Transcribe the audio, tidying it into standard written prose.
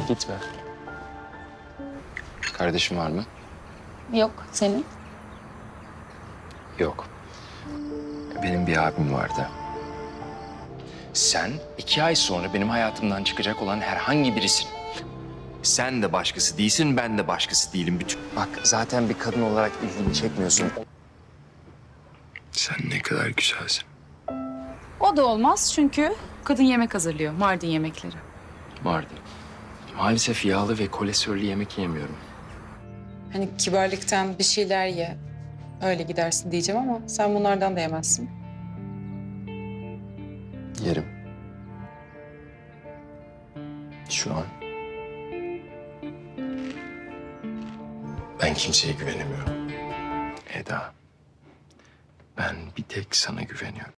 Gitme. Kardeşin var mı? Yok, senin? Yok. Benim bir abim vardı. Sen 2 ay sonra benim hayatımdan çıkacak olan herhangi birisin. Sen de başkası değilsin, ben de başkası değilim. Bak zaten bir kadın olarak ilgimi çekmiyorsun. Sen ne kadar güzelsin. O da olmaz çünkü kadın yemek hazırlıyor, Mardin yemekleri. Mardin. Maalesef yağlı ve kolesterolü yemek yemiyorum. Hani kibarlıktan bir şeyler ye. Öyle gidersin diyeceğim ama sen bunlardan da yemezsin. Yerim. Şu an. Ben kimseye güvenemiyorum. Eda. Ben bir tek sana güveniyorum.